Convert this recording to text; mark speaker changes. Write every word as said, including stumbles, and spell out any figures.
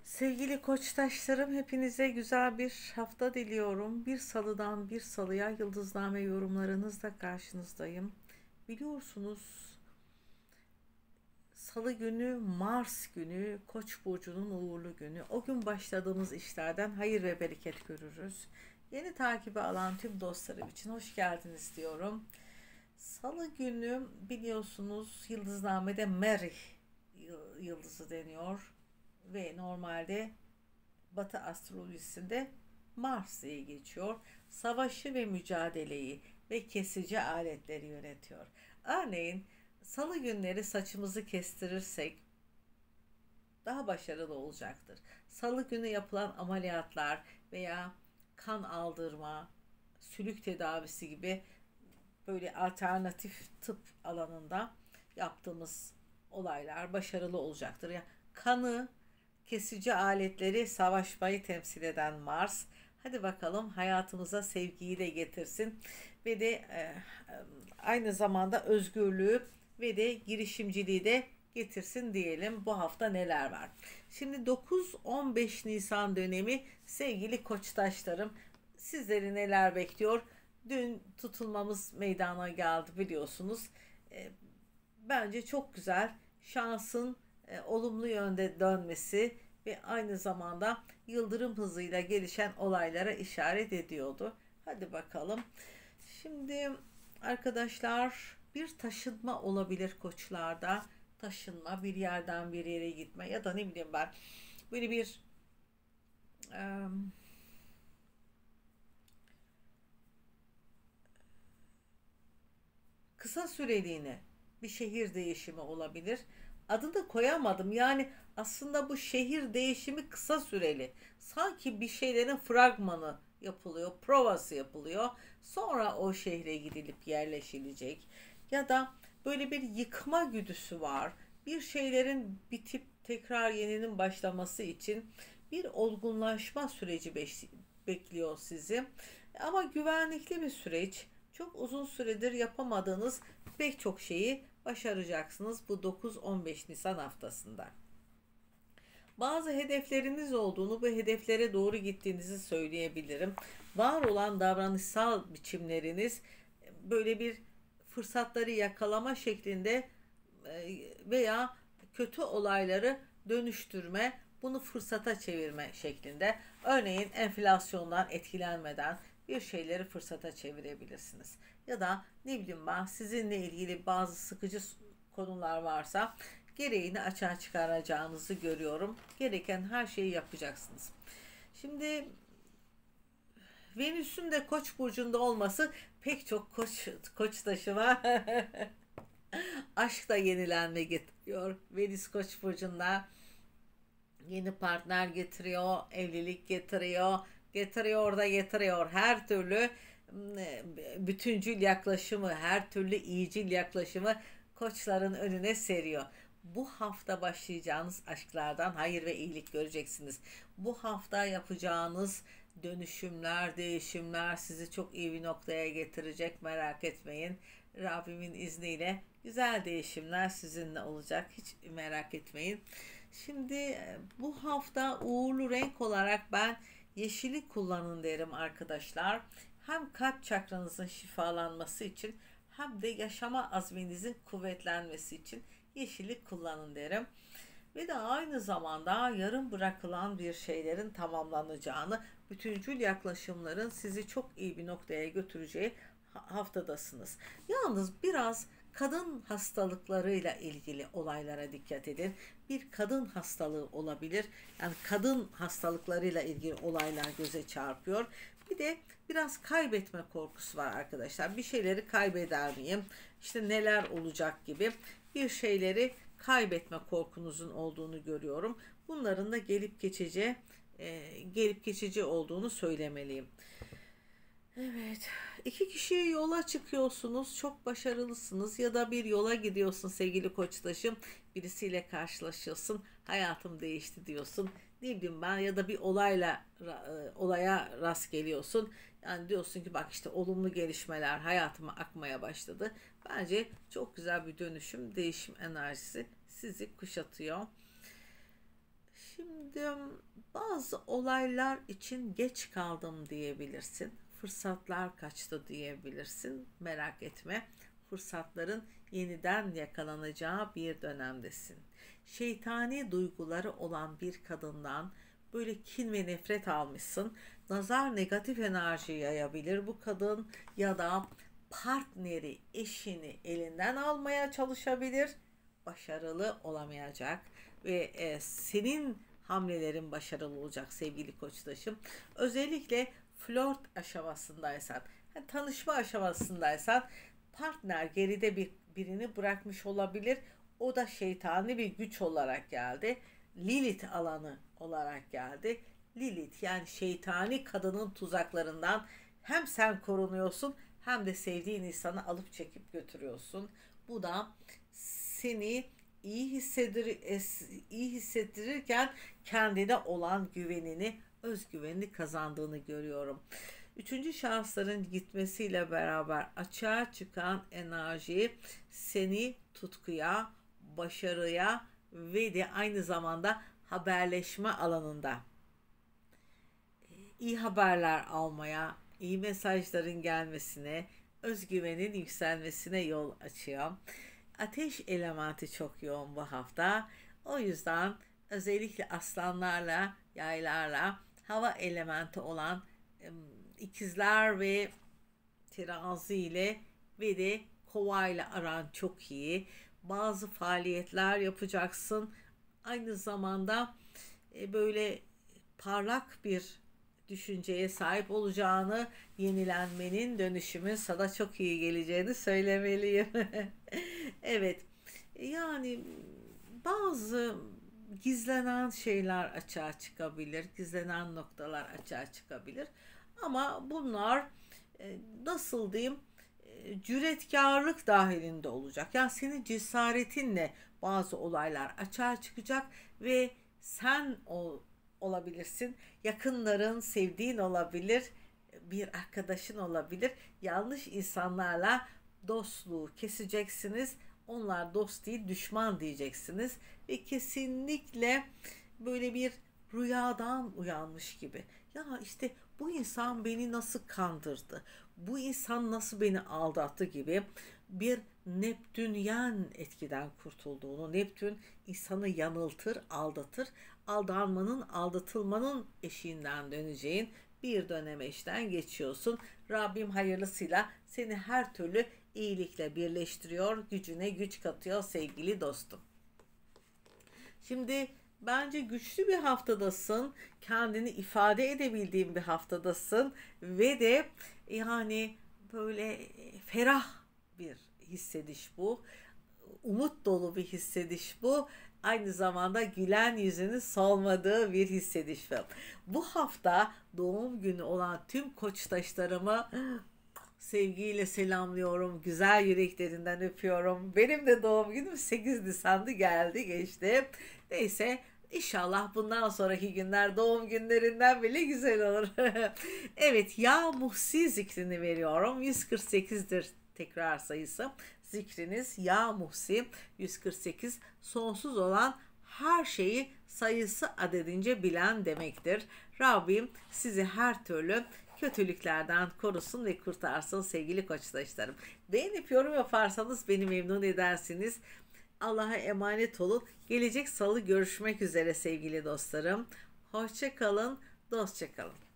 Speaker 1: Sevgili koçtaşlarım, hepinize güzel bir hafta diliyorum. Bir salıdan bir salıya yıldızname yorumlarınızla karşınızdayım. Biliyorsunuz salı günü Mars günü, Koç burcunun uğurlu günü. O gün başladığımız işlerden hayır ve bereket görürüz. Yeni takibi alan tüm dostlarım için hoş geldiniz diyorum. Salı günü biliyorsunuz yıldıznamede Merih yıldızı deniyor ve normalde Batı astrolojisinde Mars diye geçiyor. Savaşı ve mücadeleyi ve kesici aletleri yönetiyor. Örneğin salı günleri saçımızı kestirirsek daha başarılı olacaktır. Salı günü yapılan ameliyatlar veya kan aldırma, sülük tedavisi gibi böyle alternatif tıp alanında yaptığımız olaylar başarılı olacaktır. Ya kanı, kesici aletleri, savaşmayı temsil eden Mars. Hadi bakalım hayatımıza sevgiyi de getirsin ve de e, aynı zamanda özgürlüğü ve de girişimciliği de getirsin diyelim. Bu hafta neler var? Şimdi dokuz on beş Nisan dönemi sevgili koçtaşlarım, sizleri neler bekliyor? Dün tutulmamız meydana geldi biliyorsunuz. E, bence çok güzel. Şansın e, olumlu yönde dönmesi ve aynı zamanda yıldırım hızıyla gelişen olaylara işaret ediyordu. Hadi bakalım. Şimdi arkadaşlar, bir taşınma olabilir koçlarda. Taşınma, bir yerden bir yere gitme ya da ne bileyim ben böyle bir e, kısa süreliğine bir şehir değişimi olabilir. Adını koyamadım. Yani aslında bu şehir değişimi kısa süreli. Sanki bir şeylerin fragmanı yapılıyor, provası yapılıyor. Sonra o şehre gidilip yerleşilecek. Ya da böyle bir yıkma güdüsü var. Bir şeylerin bitip tekrar yeninin başlaması için bir olgunlaşma süreci bekliyor sizi. Ama güvenlikli bir süreç. Çok uzun süredir yapamadığınız pek çok şeyi başaracaksınız bu dokuz on beş Nisan haftasında. Bazı hedefleriniz olduğunu, bu hedeflere doğru gittiğinizi söyleyebilirim. Var olan davranışsal biçimleriniz böyle bir fırsatları yakalama şeklinde veya kötü olayları dönüştürme, bunu fırsata çevirme şeklinde. Örneğin enflasyondan etkilenmeden bir şeyleri fırsata çevirebilirsiniz. Ya da ne bileyim ben, sizinle ilgili bazı sıkıcı konular varsa gereğini açığa çıkaracağınızı görüyorum. Gereken her şeyi yapacaksınız. Şimdi Venüs'ün de Koç burcunda olması pek çok koç koç taşıma aşk da yenilenme getiriyor. Venüs Koç burcunda yeni partner getiriyor, evlilik getiriyor, getiriyor da getiriyor. Her türlü bütüncül yaklaşımı, her türlü iyicil yaklaşımı koçların önüne seriyor. Bu hafta başlayacağınız aşklardan hayır ve iyilik göreceksiniz. Bu hafta yapacağınız dönüşümler, değişimler sizi çok iyi bir noktaya getirecek, merak etmeyin. Rabbimin izniyle güzel değişimler sizinle olacak, hiç merak etmeyin. Şimdi bu hafta uğurlu renk olarak ben yeşili kullanın derim arkadaşlar. Hem kalp çakranızın şifalanması için hem de yaşama azminizin kuvvetlenmesi için yeşili kullanın derim. Ve de aynı zamanda yarım bırakılan bir şeylerin tamamlanacağını, bütüncül yaklaşımların sizi çok iyi bir noktaya götüreceği haftadasınız. Yalnız biraz kadın hastalıklarıyla ilgili olaylara dikkat edin. Bir kadın hastalığı olabilir. Yani kadın hastalıklarıyla ilgili olaylar göze çarpıyor. Bir de biraz kaybetme korkusu var arkadaşlar. Bir şeyleri kaybeder miyim? İşte neler olacak gibi bir şeyleri kaybetme korkunuzun olduğunu görüyorum. Bunların da gelip geçici, e, gelip geçici olduğunu söylemeliyim. Evet, iki kişi yola çıkıyorsunuz, çok başarılısınız ya da bir yola gidiyorsun sevgili koçtaşım, birisiyle karşılaşıyorsun, hayatım değişti diyorsun, ne bileyim ben, ya da bir olayla e, olaya rast geliyorsun, yani diyorsun ki bak işte olumlu gelişmeler hayatıma akmaya başladı. Bence çok güzel bir dönüşüm, değişim enerjisi sizi kuşatıyor. Şimdi Şimdi bazı olaylar için geç kaldım diyebilirsin. Fırsatlar kaçtı diyebilirsin. Merak etme. Fırsatların yeniden yakalanacağı bir dönemdesin. Şeytani duyguları olan bir kadından böyle kin ve nefret almışsın. Nazar negatif enerji yayabilir bu kadın ya da partneri, eşini elinden almaya çalışabilir. Başarılı olamayacak ve e, senin hamlelerin başarılı olacak sevgili koçtaşım. Özellikle flört aşamasındaysan, yani tanışma aşamasındaysan partner geride bir birini bırakmış olabilir. O da şeytani bir güç olarak geldi. Lilith alanı olarak geldi. Lilith yani şeytani kadının tuzaklarından hem sen korunuyorsun hem de sevdiğin insanı alıp çekip götürüyorsun. Bu da seni iyi hissedir iyi hissettirirken kendine olan güvenini, özgüvenini kazandığını görüyorum. Üçüncü şahısların gitmesiyle beraber açığa çıkan enerji seni tutkuya, başarıya ve de aynı zamanda haberleşme alanında iyi haberler almaya, iyi mesajların gelmesine, özgüvenin yükselmesine yol açıyor. Ateş elementi çok yoğun bu hafta. O yüzden özellikle aslanlarla, yaylarla, hava elementi olan ikizler ve terazi ile ve de kova ile aran çok iyi. Bazı faaliyetler yapacaksın. Aynı zamanda böyle parlak bir düşünceye sahip olacağını, yenilenmenin, dönüşümün sana çok iyi geleceğini söylemeliyim. Evet, yani bazı gizlenen şeyler açığa çıkabilir, gizlenen noktalar açığa çıkabilir. Ama bunlar nasıl diyeyim, cüretkarlık dahilinde olacak. Yani senin cesaretinle bazı olaylar açığa çıkacak ve sen o olabilirsin. Yakınların, sevdiğin olabilir, bir arkadaşın olabilir. Yanlış insanlarla dostluğu keseceksiniz. Onlar dost değil, düşman diyeceksiniz. Ve kesinlikle böyle bir rüyadan uyanmış gibi. Ya işte bu insan beni nasıl kandırdı? Bu insan nasıl beni aldattı gibi bir Neptünyen etkiden kurtulduğunu, Neptün insanı yanıltır, aldatır, aldanmanın, aldatılmanın eşiğinden döneceğin bir dönem eşten geçiyorsun. Rabbim hayırlısıyla seni her türlü iyilikle birleştiriyor, gücüne güç katıyor sevgili dostum. Şimdi bence güçlü bir haftadasın, kendini ifade edebildiğin bir haftadasın ve de yani böyle ferah bir hissediş bu. Umut dolu bir hissediş bu. Aynı zamanda gülen yüzünün solmadığı bir hissediş bu. Bu hafta doğum günü olan tüm koçtaşlarımı sevgiyle selamlıyorum. Güzel yüreklerinden öpüyorum. Benim de doğum günüm sekiz Nisan'da geldi geçti. Neyse İnşallah bundan sonraki günler doğum günlerinden bile güzel olur. Evet, ya Muhsi zikrini veriyorum. yüz kırk sekizdir tekrar sayısı. Zikriniz ya Muhsi yüz kırk sekiz, sonsuz olan her şeyi sayısı adedince bilen demektir. Rabbim sizi her türlü kötülüklerden korusun ve kurtarsın sevgili koçtaşlarım. Beğenip yorum yaparsanız beni memnun edersiniz. Allah'a emanet olun. Gelecek salı görüşmek üzere sevgili dostlarım. Hoşça kalın, dostça kalın.